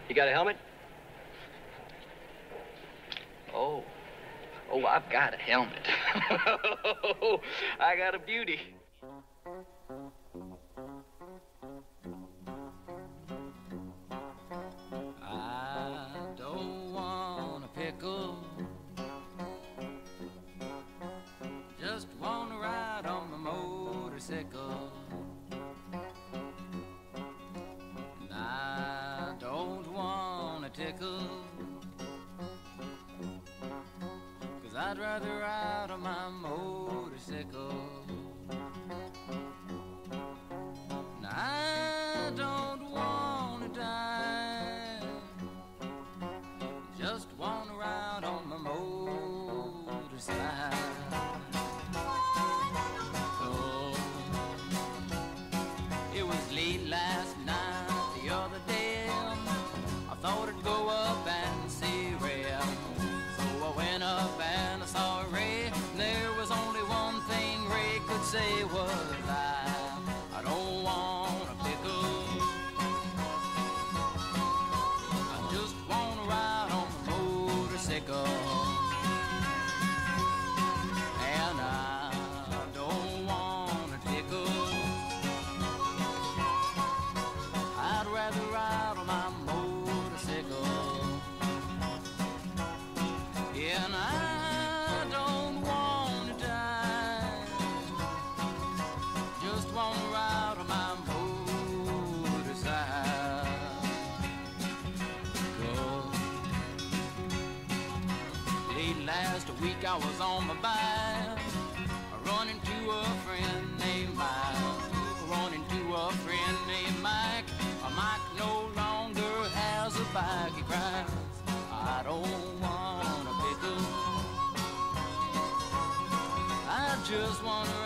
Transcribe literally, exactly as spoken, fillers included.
You got a helmet? Oh. Oh, I've got a helmet. I got a beauty. I don't want a pickle. Just want to ride on my motorcycle. And I don't want a tickle. I'd rather ride on my motorcycle. And I don't want to die. Just want to ride on my motorcycle. Oh, it was late last night, the other day. I thought I'd go up and see Ray. So I went up and I saw Ray. And there was only one thing Ray could say was I, I don't want a pickle. I just want to ride on the motorcycle. And I don't want a tickle. I'd rather ride on my motorcycle. And I don't want to die. Just want to ride on my motorcycle. Late last week I was on my bike, running to a friend named Mike. Running to a friend named Mike. Mike no longer has a bike. He cries, I don't want a pickle. I just want to